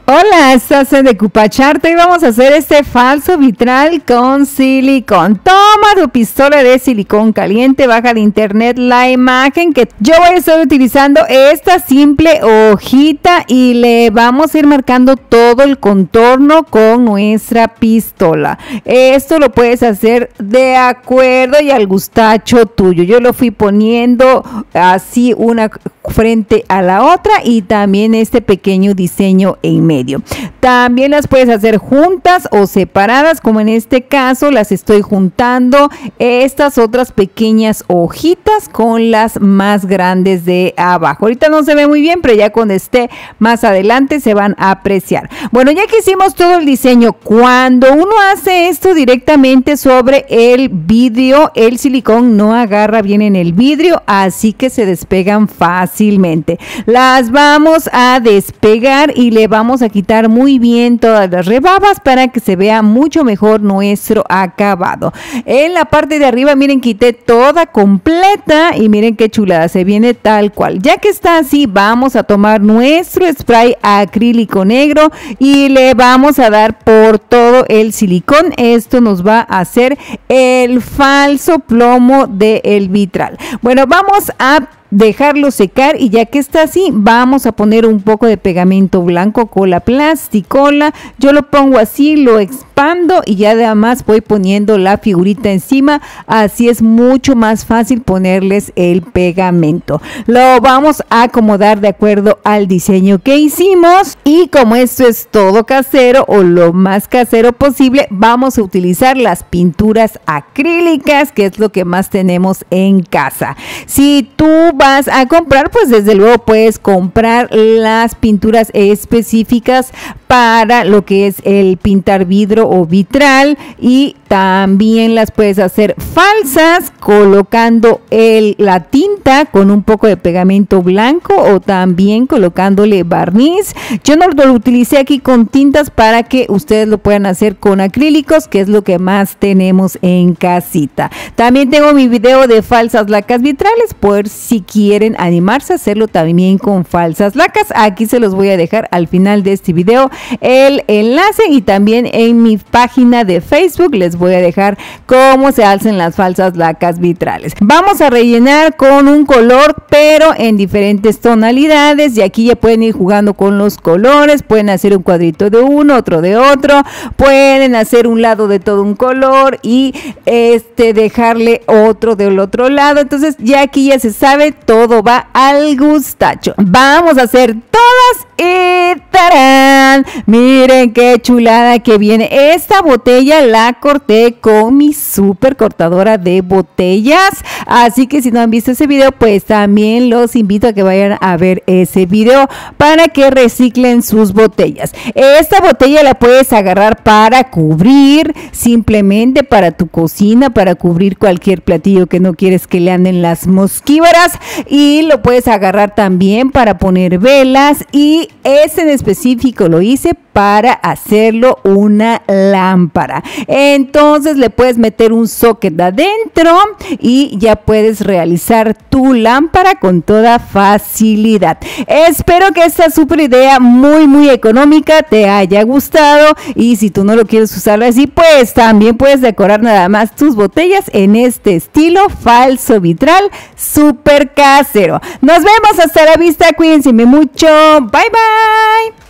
Hola, estás en Decupacharte y vamos a hacer este falso vitral con silicón. Toma tu pistola de silicón caliente, baja de internet la imagen que yo voy a estar utilizando esta simple hojita y le vamos a ir marcando todo el contorno con nuestra pistola. Esto lo puedes hacer de acuerdo y al gustacho tuyo. Yo lo fui poniendo así una frente a la otra y también este pequeño diseño en medio. También las puedes hacer juntas o separadas, como en este caso las estoy juntando estas otras pequeñas hojitas con las más grandes de abajo. Ahorita no se ve muy bien, pero ya cuando esté más adelante se van a apreciar. Bueno, ya que hicimos todo el diseño, cuando uno hace esto directamente sobre el vidrio, el silicón no agarra bien en el vidrio, así que se despegan fácilmente. Las vamos a despegar y le vamos a quitar muy bien todas las rebabas para que se vea mucho mejor nuestro acabado. En la parte de arriba, miren, quité toda completa y miren qué chulada, se viene tal cual. Ya que está así, vamos a tomar nuestro spray acrílico negro y le vamos a dar por todo el silicón. Esto nos va a hacer el falso plomo del vitral. Bueno, vamos a dejarlo secar y ya que está así vamos a poner un poco de pegamento blanco, cola plasticola. Yo lo pongo así, lo expando y ya además voy poniendo la figurita encima, así es mucho más fácil ponerles el pegamento. Lo vamos a acomodar de acuerdo al diseño que hicimos y como esto es todo casero o lo más casero posible, vamos a utilizar las pinturas acrílicas, que es lo que más tenemos en casa. Si tú vas a comprar, pues desde luego puedes comprar las pinturas específicas para lo que es el pintar vidrio o vitral y también las puedes hacer falsas colocando la tinta con un poco de pegamento blanco o también colocándole barniz. Yo no lo utilicé aquí con tintas para que ustedes lo puedan hacer con acrílicos, que es lo que más tenemos en casita. También tengo mi video de falsas lacas vitrales por si quieren animarse a hacerlo también con falsas lacas. Aquí se los voy a dejar al final de este video el enlace y también en mi página de Facebook les voy a dejar cómo se hacen las falsas lacas vitrales. Vamos a rellenar con un color pero en diferentes tonalidades y aquí ya pueden ir jugando con los colores, pueden hacer un cuadrito de uno, otro de otro, pueden hacer un lado de todo un color y dejarle otro del otro lado. Entonces ya aquí ya se sabe, todo va al gustacho. Vamos a hacer todas y ¡tarán! Miren qué chulada que viene. Esta botella la corté con mi super cortadora de botellas, así que si no han visto ese video, pues también los invito a que vayan a ver ese video para que reciclen sus botellas. Esta botella la puedes agarrar para cubrir, simplemente para tu cocina, para cubrir cualquier platillo que no quieres que le anden las mosquívaras, y lo puedes agarrar también para poner velas, y este en específico lo hice para hacerlo una lámpara. Entonces le puedes meter un socket adentro y ya puedes realizar tu lámpara con toda facilidad. Espero que esta super idea muy económica te haya gustado, y si tú no lo quieres usar así, pues también puedes decorar nada más tus botellas en este estilo falso vitral super casero. Nos vemos, hasta la vista, cuídense mucho, bye bye.